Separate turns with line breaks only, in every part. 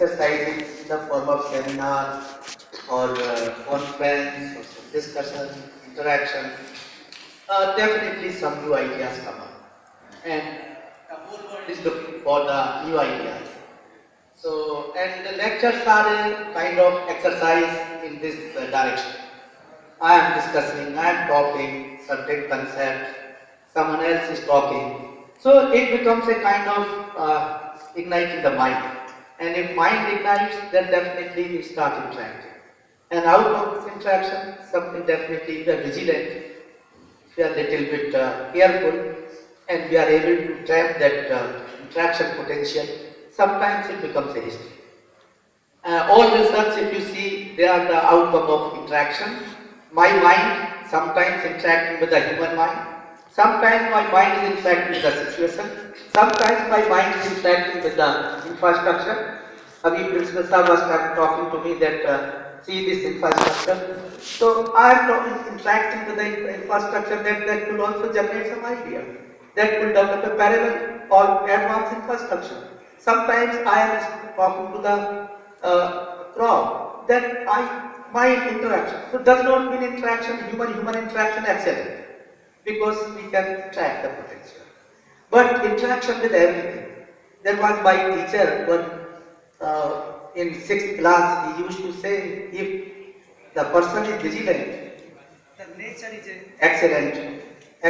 exercises in the form of seminar or conference or some discussion, interaction, definitely some new ideas come up. And the whole world is looking for the new ideas. So, and the lectures are a kind of exercise in this direction. I am discussing, I am talking certain concepts, someone else is talking. So it becomes a kind of igniting the mind. And if mind ignites, then definitely we start interacting. And out of this interaction, something definitely we are vigilant, we are a little bit careful, and we are able to trap that interaction potential. Sometimes it becomes a history. All research, if you see, they are the outcome of interaction. My mind sometimes interacting with the human mind. Sometimes my mind is interacting with the situation. Sometimes my mind is interacting with the infrastructure. Abhi Principal Sir was talking to me that see this infrastructure. So I am interacting with the infrastructure that could also generate some idea. That could develop a parallel or advanced infrastructure. Sometimes I am talking to the crowd. Then my interaction. So does not mean interaction, human interaction excellent, because we can track the potential. But interaction with everything. There was my teacher in 6th class, he used to say, if the person is vigilant, the nature is excellent,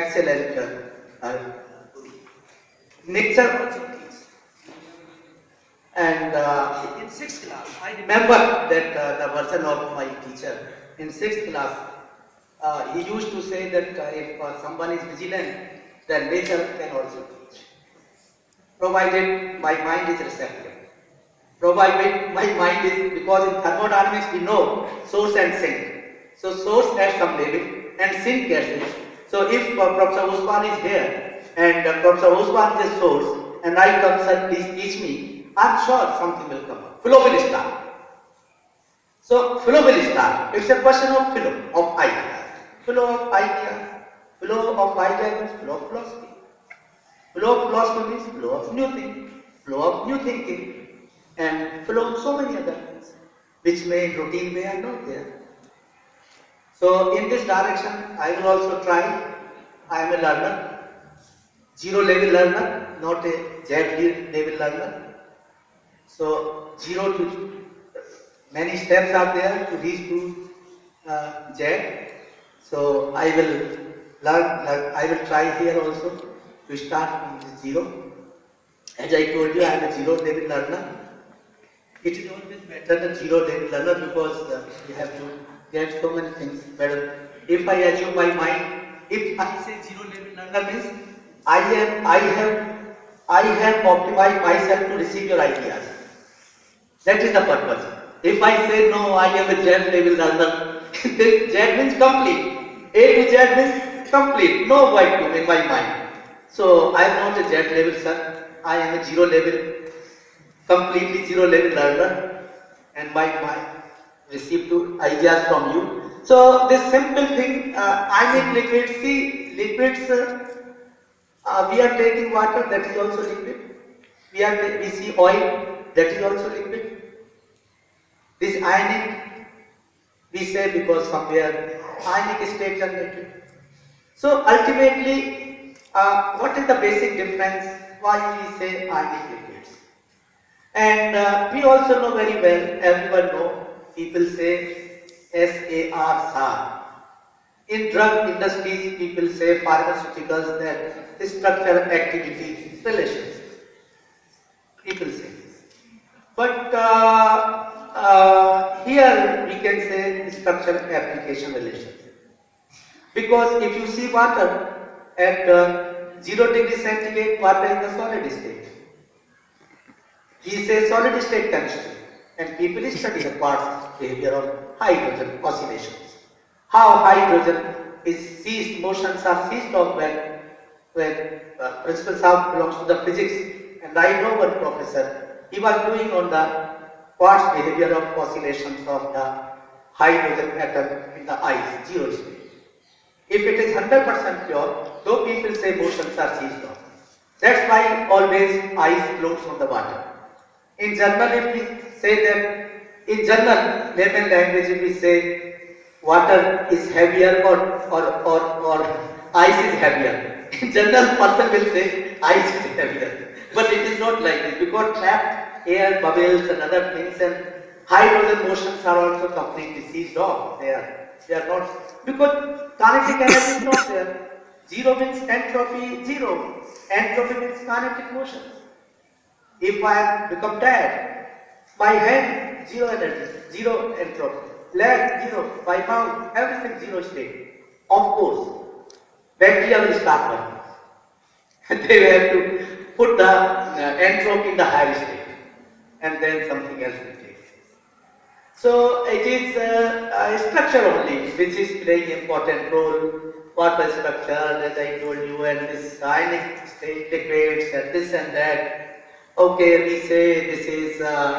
nature also teaches. And in 6th class, I remember that the version of my teacher in 6th class, he used to say that if someone is vigilant, then nature can also teach. Provided my mind is receptive. Provided my mind is, because in thermodynamics we know source and sink. So source at some level and sink at it. So if Professor Usman is here and Professor Usman is a source and I come, sir, please teach me, I am sure something will come up. Flow will start. So flow will start. It's a question of flow of ideas. Flow of ideas. Flow of ideas means flow of philosophy. Flow of philosophy means flow of new thinking. Flow of new thinking. And flow of so many other things, which may in routine way are not there. So in this direction, I will also try. I am a learner, 0 level learner, not a Z level learner. So 0 to many steps are there to reach to Z. So I will learn. I will try here also to start from 0. As I told you, I am a 0 level learner. It is always better than 0 level learner because you have to get so many things better. If I assume my mind, if I say 0 level learner means I have optimized myself to receive your ideas. That is the purpose. If I say no, I am a Z level learner, then Z means complete. A to Z means complete. No vacuum in my mind. So I am not a Z level sir. I am a 0 level. Completely 0 level learner, and my mind receive two ideas from you. So this simple thing, I make liquids. See, liquids. We are taking water, that is also liquid. We see oil, that is also liquid. This ionic, we say because somewhere ionic state generated. So ultimately, what is the basic difference? Why we say ionic liquids? And we also know very well, everyone know, people say SAR, SAR. In drug industries, people say pharmaceuticals, that structure, activity, relations. People say this. But here we can say structure, application, relations. Because if you see water at 0 degree centigrade, water is the solid state. We say solid state chemistry, and people study the quartz behavior of hydrogen oscillations. How hydrogen is seized, motions are seized of when Principal Sahab belongs to the physics, and I know one professor, he was doing on the quartz behavior of oscillations of the hydrogen atom in the ice, 0 state. If it is 100% pure, though people say motions are seized of. That's why always ice floats on the water. In general, if we say that in general layman language if we say water is heavier or ice is heavier. In general person will say ice is heavier. But it is not like this because trapped air, bubbles and other things and hydrogen motions are also completely seized off. They are not because kinetic energy is not there. Zero means entropy zero. Entropy means kinetic motions. If I become dead, my hand zero energy, zero entropy, leg zero, my mouth everything zero state. Of course, bacteria will start working. They will have to put the entropy in the higher state, and then something else will take place. So it is a structure only which is playing important role. Water structure, as I told you, and this ionic state liquids and this and that. Okay, we say this is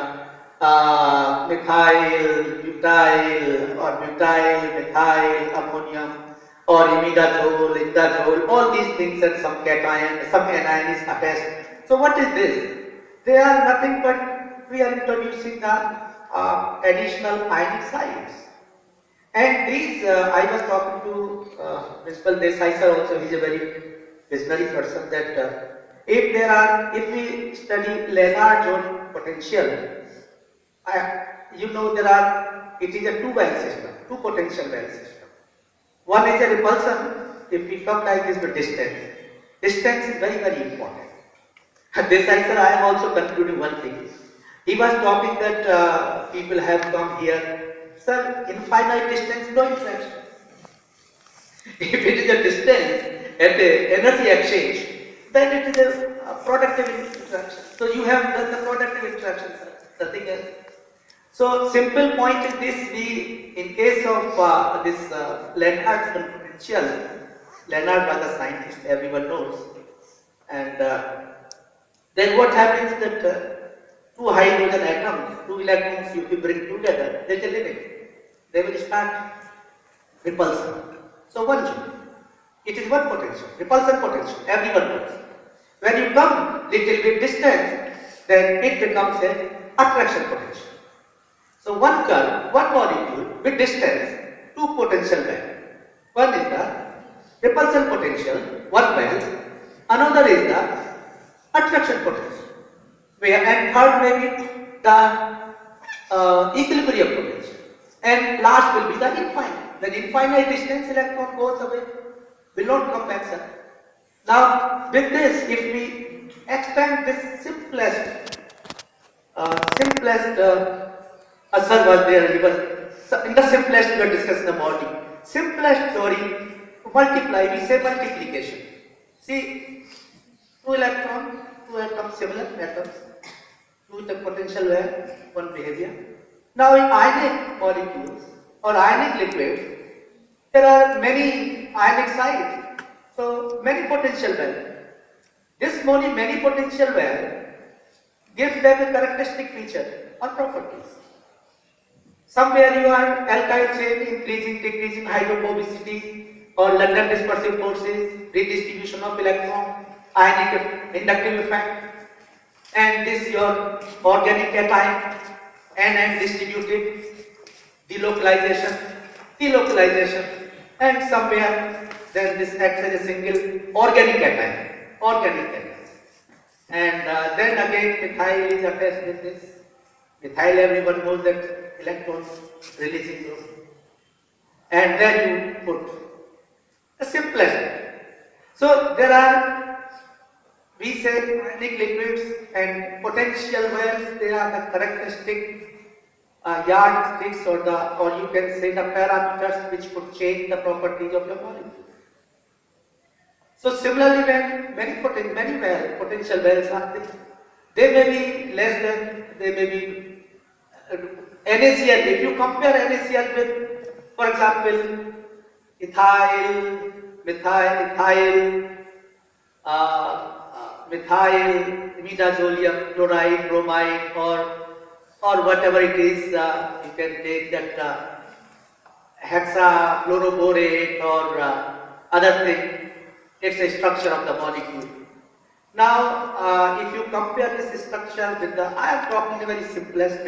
methyl, butyl, or butyl, methyl, ammonium, or imidazole, indazole, all these things and some cation, some anion is attached. So what is this? They are nothing but we are introducing the additional ionic sites. And these, I was talking to Principal Desai sir also, he is a very visionary person that if we study Lennard zone potential, you know it is a two-well system, two potential well system. One is a repulsion, if we come like this with distance. Distance is very, very important. Desai sir, I am also concluding one thing. He was talking that people have come here. Sir, infinite distance, no interaction. If it is a distance at a energy exchange, then it is a productive interaction. So you have done the productive interaction, sir. Nothing else. So simple point is this: in case of this Lennard's potential, Lennard was a scientist, everyone knows, and then what happens that two hydrogen atoms, two electrons, if you bring together, there is a limit. They will start repulsion. So one joule. It is one potential, repulsion potential, everyone knows. When you come little bit distance, then it becomes a attraction potential. So one curve, one molecule with distance, two potential value. One is the repulsion potential, one value. Another is the attraction potential. And third may be the equilibrium potential. And last will be the infinite. When infinite distance electron goes away, will not come back, sir. Now, with this, if we extend this simplest, sir was there, he was, in the simplest we are discussing the body. Simplest theory, to multiply, we say multiplication. See, two electrons, two atoms, similar atoms, two with the potential value, one behavior. Now in ionic molecules or ionic liquids, there are many ionic sites, so many potential value. This many potential value gives them a characteristic feature or properties. Somewhere you are alkyl chain increasing, decreasing hydrophobicity or London dispersive forces, redistribution of electron, ionic inductive effect, and this your organic cation. And distributed, delocalization, and somewhere then this acts as a single organic cation, and then again methyl is attached with this. Methyl, everyone knows that electrons releasing those, and then you put the simplest. So there are, we say, ionic liquids and potential wells. They are the characteristic yardsticks or you can say the parameters which could change the properties of your molecule. So similarly, when many potential wells are there, they may be less than, they may be NaCl. If you compare NaCl with, for example, ethyl, imidazolium, chloride, bromide, or whatever it is, you can take that hexafluoroborate or other thing. It's a structure of the molecule. Now, if you compare this structure with I am talking the very simplest